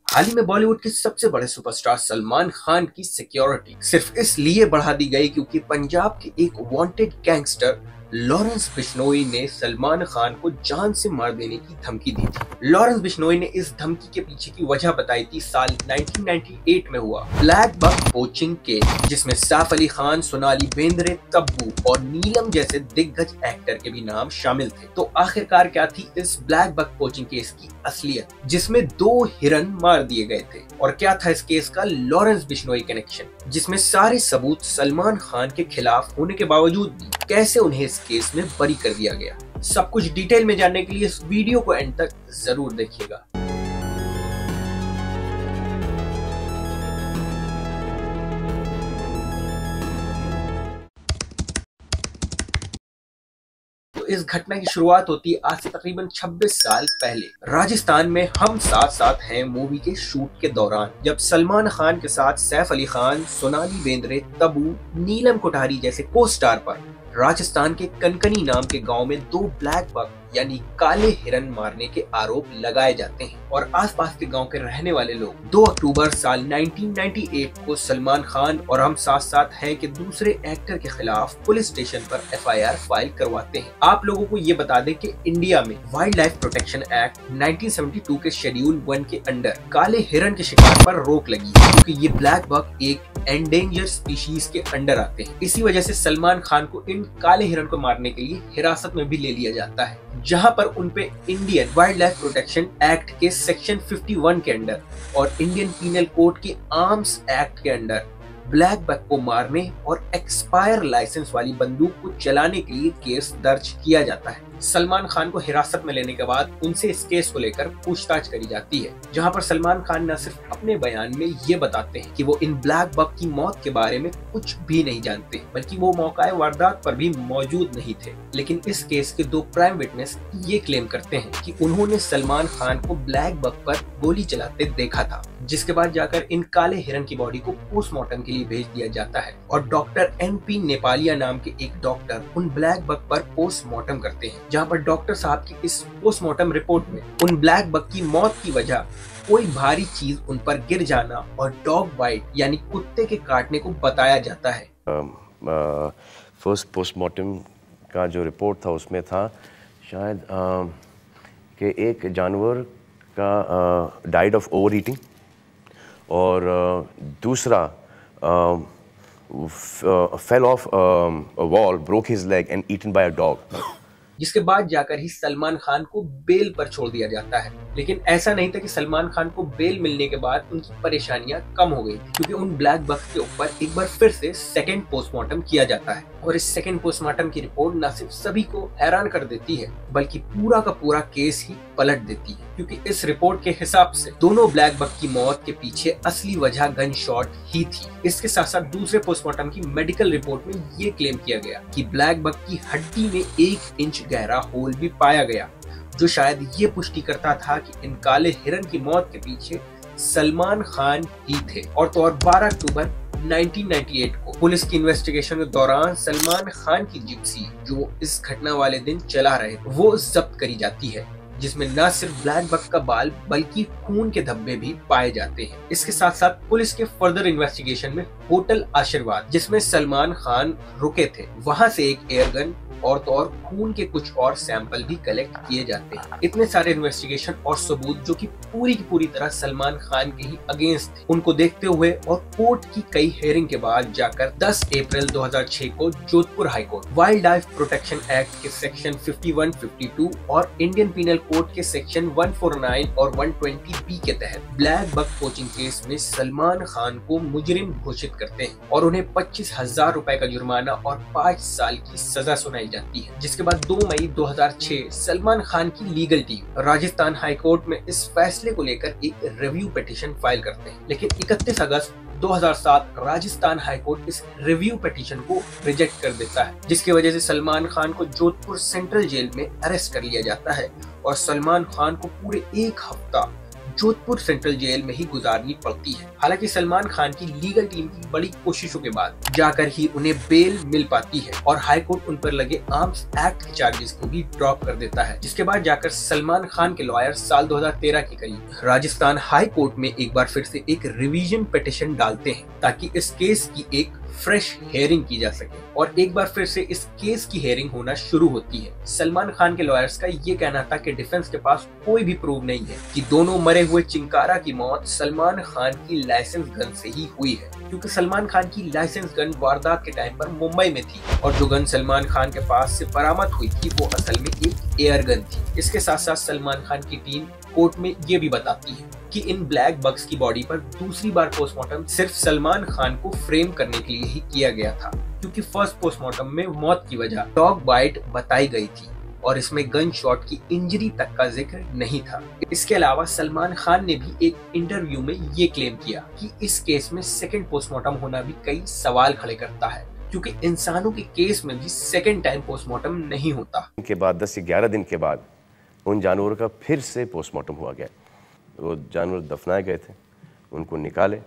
हाल ही में बॉलीवुड के सबसे बड़े सुपरस्टार सलमान खान की सिक्योरिटी सिर्फ इसलिए बढ़ा दी गई क्योंकि पंजाब के एक वांटेड गैंगस्टर लॉरेंस बिश्नोई ने सलमान खान को जान से मार देने की धमकी दी थी। लॉरेंस बिश्नोई ने इस धमकी के पीछे की वजह बताई थी साल 1998 में हुआ ब्लैक बक पोचिंग केस, जिसमें सैफ अली खान, सोनाली बेंद्रे, तब्बू और नीलम जैसे दिग्गज एक्टर के भी नाम शामिल थे। तो आखिरकार क्या थी इस ब्लैक बक पोचिंग केस की असलियत, जिसमें 2 हिरन मार दिए गए थे, और क्या था इस केस का लॉरेंस बिश्नोई कनेक्शन, जिसमें सारे सबूत सलमान खान के खिलाफ होने के बावजूद भी कैसे उन्हें इस केस में बरी कर दिया गया। सब कुछ डिटेल में जानने के लिए इस वीडियो को एंड तक जरूर देखिएगा। इस घटना की शुरुआत होती है आज से तकरीबन 26 साल पहले राजस्थान में हम साथ साथ हैं मूवी के शूट के दौरान, जब सलमान खान के साथ सैफ अली खान, सोनाली बेंद्रे, तब्बू, नीलम कोठारी जैसे को स्टार पर राजस्थान के कनकनी नाम के गांव में 2 ब्लैक बक यानी काले हिरन मारने के आरोप लगाए जाते हैं, और आसपास के गांव के रहने वाले लोग 2 अक्टूबर साल 1998 को सलमान खान और हम साथ साथ हैं के दूसरे एक्टर के खिलाफ पुलिस स्टेशन पर FIR फाइल करवाते हैं। आप लोगों को ये बता दें कि इंडिया में वाइल्ड लाइफ प्रोटेक्शन एक्ट 1972 के शेड्यूल 1 के अंडर काले हिरन के शिकार पर रोक लगी है, क्योंकि ये ब्लैक बक एक एंडेंजर स्पीशीज के अंडर आते हैं। इसी वजह से सलमान खान को इन काले हिरन को मारने के लिए हिरासत में भी ले लिया जाता है, जहां पर उनपे Indian wild life protection act के सेक्शन 51 के अंडर और इंडियन पीनल कोड के आर्म्स एक्ट के अंडर ब्लैक बक को मारने और एक्सपायर लाइसेंस वाली बंदूक को चलाने के लिए केस दर्ज किया जाता है। सलमान खान को हिरासत में लेने के बाद उनसे इस केस को लेकर पूछताछ करी जाती है, जहां पर सलमान खान न सिर्फ अपने बयान में ये बताते हैं कि वो इन ब्लैक बक की मौत के बारे में कुछ भी नहीं जानते, बल्कि वो मौका वारदात पर भी मौजूद नहीं थे। लेकिन इस केस के 2 प्राइम विटनेस ये क्लेम करते हैं कि उन्होंने सलमान खान को ब्लैक बक पर गोली चलाते देखा था, जिसके बाद जाकर इन काले हिरन की बॉडी को पोस्टमार्टम के लिए भेज दिया जाता है, और डॉक्टर MP नेपालिया नाम के एक डॉक्टर उन ब्लैक बक पर पोस्टमार्टम करते हैं, जहां पर डॉक्टर साहब की इस पोस्टमार्टम रिपोर्ट में उन ब्लैक बक की मौत की वजह कोई भारी चीज उन पर गिर जाना और डॉग बाइट यानी कुत्ते के काटने को बताया जाता है। फर्स्ट पोस्टमार्टम का जो रिपोर्ट था उसमें था शायद कि एक जानवर का डाइड ऑफ ओवर ईटिंग, और दूसरा fell off wall, broke his leg and eaten by a dog. जिसके बाद जाकर ही सलमान खान को बेल पर छोड़ दिया जाता है। लेकिन ऐसा नहीं था कि सलमान खान को बेल मिलने के बाद उनकी परेशानियां कम हो गई, क्योंकि उन ब्लैक बक के ऊपर एक बार फिर से सेकंड पोस्टमार्टम किया जाता है, और इस सेकंड पोस्टमार्टम की रिपोर्ट न सिर्फ सभी को हैरान कर देती है बल्कि पूरा का पूरा केस ही पलट देती है, क्योंकि इस रिपोर्ट के हिसाब से दोनों ब्लैक बक की मौत के पीछे असली वजह गन शॉट ही थी। इसके साथ साथ दूसरे पोस्टमार्टम की मेडिकल रिपोर्ट में ये क्लेम किया गया कि ब्लैक बक की हड्डी में 1 इंच गहरा होल भी पाया गया, जो शायद ये पुष्टि करता था कि इन काले हिरन की मौत के पीछे सलमान खान ही थे। और तो और 12 अक्टूबर 1998 को पुलिस की इन्वेस्टिगेशन के दौरान सलमान खान की जिप्सी, जो इस घटना वाले दिन चला रहे, वो जब्त करी जाती है, जिसमें न सिर्फ ब्लैक बक का बाल बल्कि खून के धब्बे भी पाए जाते हैं। इसके साथ साथ पुलिस के फर्दर इन्वेस्टिगेशन में होटल आशीर्वाद, जिसमें सलमान खान रुके थे, वहां से एक एयरगन और तो और खून के कुछ और सैंपल भी कलेक्ट किए जाते हैं। इतने सारे इन्वेस्टिगेशन और सबूत जो कि पूरी की पूरी तरह सलमान खान के ही अगेंस्ट थे, उनको देखते हुए और कोर्ट की कई हेयरिंग के बाद जाकर 10 अप्रैल 2006 को Jodhpur high court wild life protection act के सेक्शन 51, 52 और इंडियन पीनल कोड के सेक्शन 149 और 120B के तहत ब्लैक बक पोचिंग केस में सलमान खान को मुजरिम घोषित करते हैं, और उन्हें 25,000 रुपए का जुर्माना और 5 साल की सजा सुनाई जाती है। जिसके बाद 2 मई 2006 सलमान खान की legal team Rajasthan high court में इस फैसले को लेकर एक रिव्यू पिटीशन फाइल करते हैं, लेकिन 31 अगस्त 2007 राजस्थान हाई कोर्ट इस रिव्यू पिटीशन को रिजेक्ट कर देता है, जिसकी वजह से सलमान खान को जोधपुर सेंट्रल जेल में अरेस्ट कर लिया जाता है, और सलमान खान को पूरे 1 हफ्ता जोधपुर सेंट्रल जेल में ही गुजारनी पड़ती है। हालांकि सलमान खान की लीगल टीम की बड़ी कोशिशों के बाद जाकर ही उन्हें बेल मिल पाती है और हाई कोर्ट उन पर लगे आर्म्स एक्ट के चार्जेस को भी ड्रॉप कर देता है, जिसके बाद जाकर सलमान खान के लॉयर साल 2013 के करीब राजस्थान हाई कोर्ट में एक बार फिर से एक रिवीजन पिटीशन डालते हैं ताकि इस केस की एक फ्रेश हेयरिंग की जा सके। और एक बार फिर से इस केस की हेयरिंग होना शुरू होती है। सलमान खान के लॉयर्स का ये कहना था कि डिफेंस के पास कोई भी प्रूफ नहीं है कि दोनों मरे हुए चिंकारा की मौत सलमान खान की लाइसेंस गन से ही हुई है, क्योंकि सलमान खान की लाइसेंस गन वारदात के टाइम पर मुंबई में थी और जो गन सलमान खान के पास से बरामद हुई थी वो असल में एक एयर गन थी। इसके साथ साथ सलमान खान की टीम कोर्ट में ये भी बताती है कि इन ब्लैक बग्स की बॉडी पर दूसरी बार पोस्टमार्टम सिर्फ सलमान खान को फ्रेम करने के लिए ही किया गया था, क्योंकि फर्स्ट पोस्टमार्टम में मौत की वजह डॉग बाइट बताई गई थी और इसमें गन शॉट की इंजरी तक का जिक्र नहीं था। इसके अलावा सलमान खान ने भी एक इंटरव्यू में ये क्लेम किया कि इस केस में सेकंड पोस्टमार्टम होना भी कई सवाल खड़े करता है, क्योंकि इंसानों के केस में भी सेकंड टाइम पोस्टमार्टम नहीं होता। के बाद 10 से 11 दिन के बाद उन जानवरों का फिर से पोस्टमार्टम हुआ गया। वो जानवर दफनाए गए थे, उनको निकाले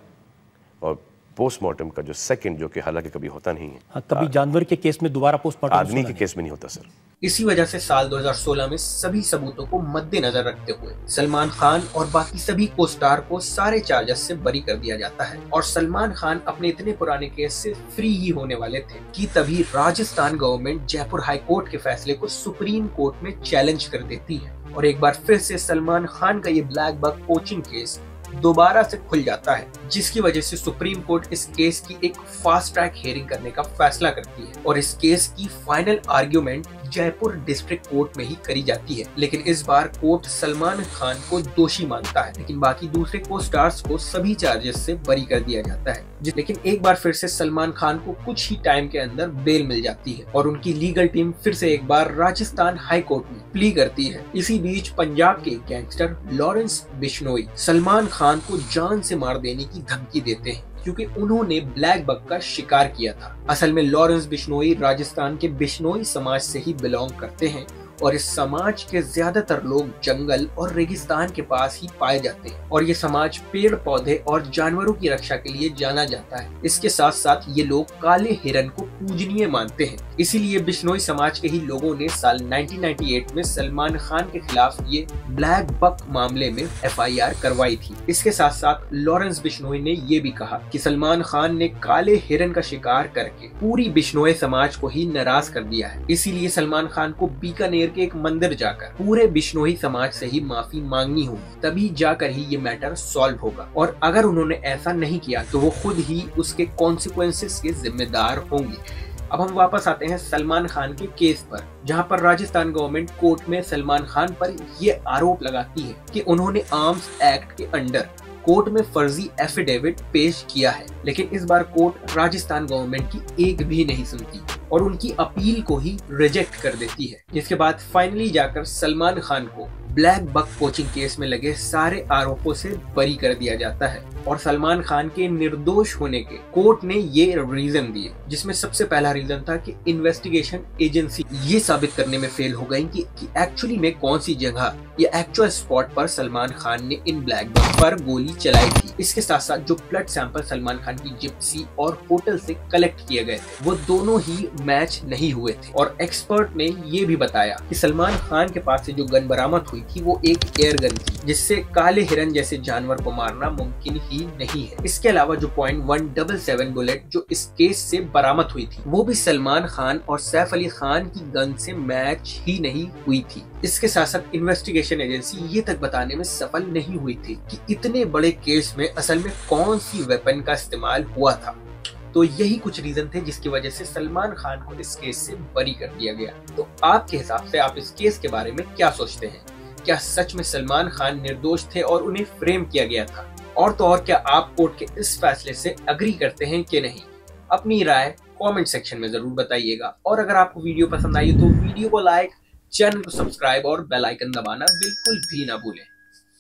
और पोस्टमार्टम का जो सेकंड, जो कि हालांकि कभी होता नहीं है। हाँ, कभी जानवर के केस में दोबारा पोस्टमार्टम आदमी के केस में नहीं होता सर। इसी वजह से साल 2016 में सभी सबूतों को मद्देनजर रखते हुए सलमान खान और बाकी सभी को स्टार को सारे चार्जेस से बरी कर दिया जाता है और सलमान खान अपने इतने पुराने केस से फ्री ही होने वाले थे कि तभी Rajasthan government Jaipur high court के फैसले को सुप्रीम कोर्ट में चैलेंज कर देती है और एक बार फिर से सलमान खान का ये ब्लैक बग पोचिंग केस दोबारा से खुल जाता है, जिसकी वजह से सुप्रीम कोर्ट इस केस की एक फास्ट ट्रैक हियरिंग करने का फैसला करती है और इस केस की final argument Jaipur district court में ही करी जाती है। लेकिन इस बार कोर्ट सलमान खान को दोषी मानता है, लेकिन बाकी दूसरे को स्टार्स को सभी चार्जेस से बरी कर दिया जाता है। लेकिन एक बार फिर से सलमान खान को कुछ ही टाइम के अंदर बेल मिल जाती है और उनकी लीगल टीम फिर से एक बार राजस्थान हाई कोर्ट में प्ली करती है। इसी बीच पंजाब के गैंगस्टर लॉरेंस बिश्नोई सलमान खान को जान से मार देने की धमकी देते हैं, क्योंकि उन्होंने ब्लैक बग का शिकार किया था। असल में लॉरेंस बिश्नोई राजस्थान के बिश्नोई समाज से ही बिलोंग करते हैं और इस समाज के ज्यादातर लोग जंगल और रेगिस्तान के पास ही पाए जाते हैं और ये समाज पेड़ पौधे और जानवरों की रक्षा के लिए जाना जाता है। इसके साथ साथ ये लोग काले हिरन को पूजनीय मानते हैं, इसीलिए बिश्नोई समाज के ही लोगों ने साल 1998 में सलमान खान के खिलाफ ये ब्लैक बग मामले में FIR करवाई थी। इसके साथ साथ लॉरेंस बिश्नोई ने ये भी कहा कि सलमान खान ने काले हिरन का शिकार करके पूरी बिश्नोई समाज को ही नाराज कर दिया है, इसीलिए सलमान खान को बीकानेर के एक मंदिर जाकर पूरे बिश्नोई समाज से ही माफी मांगनी होगी, तभी जाकर ही ये मैटर सॉल्व होगा और अगर उन्होंने ऐसा नहीं किया तो वो खुद ही उसके कॉन्सिक्वेंसेस के जिम्मेदार होंगे। अब हम वापस आते हैं सलमान खान के केस पर, जहां पर राजस्थान गवर्नमेंट कोर्ट में सलमान खान पर ये आरोप लगाती है कि उन्होंने आर्म्स एक्ट के अंडर कोर्ट में फर्जी एफिडेविट पेश किया है, लेकिन इस बार कोर्ट राजस्थान गवर्नमेंट की एक भी नहीं सुनती और उनकी अपील को ही रिजेक्ट कर देती है, जिसके बाद फाइनली जाकर सलमान खान को ब्लैक बग पोचिंग केस में लगे सारे आरोपों से बरी कर दिया जाता है और सलमान खान के निर्दोष होने के कोर्ट ने ये रीजन दिए, जिसमें सबसे पहला रीजन था कि इन्वेस्टिगेशन एजेंसी ये साबित करने में फेल हो गई कि एक्चुअली में कौन सी जगह या एक्चुअल स्पॉट पर सलमान खान ने इन ब्लैक बग पर गोली चलाई थी। इसके साथ साथ जो ब्लड सैंपल सलमान खान की जिप्सी और होटल से कलेक्ट किए गए थे वो दोनों ही मैच नहीं हुए थे और एक्सपर्ट ने ये भी बताया कि सलमान खान के पास से जो गन बरामद हुई थी वो एक एयर गन थी, जिससे काले हिरन जैसे जानवर को मारना मुमकिन ही नहीं है। इसके अलावा जो .177 बुलेट जो इस केस से बरामद हुई थी वो भी सलमान खान और सैफ अली खान की गन से मैच ही नहीं हुई थी। इसके साथ साथ इन्वेस्टिगेशन एजेंसी ये तक बताने में सफल नहीं हुई थी कि इतने बड़े केस में असल में कौन सी वेपन का इस्तेमाल हुआ था। तो यही कुछ रीजन थे जिसकी वजह से सलमान खान को इस केस से बरी कर दिया गया। तो आपके हिसाब से आप इस केस के बारे में क्या सोचते हैं? क्या सच में सलमान खान निर्दोष थे और उन्हें फ्रेम किया गया था? और तो और क्या आप कोर्ट के इस फैसले से अग्री करते हैं कि नहीं? अपनी राय कमेंट सेक्शन में जरूर बताइएगा और अगर आपको वीडियो पसंद आई तो वीडियो को लाइक, चैनल को सब्सक्राइब और बेल आइकन दबाना बिल्कुल भी ना भूलें।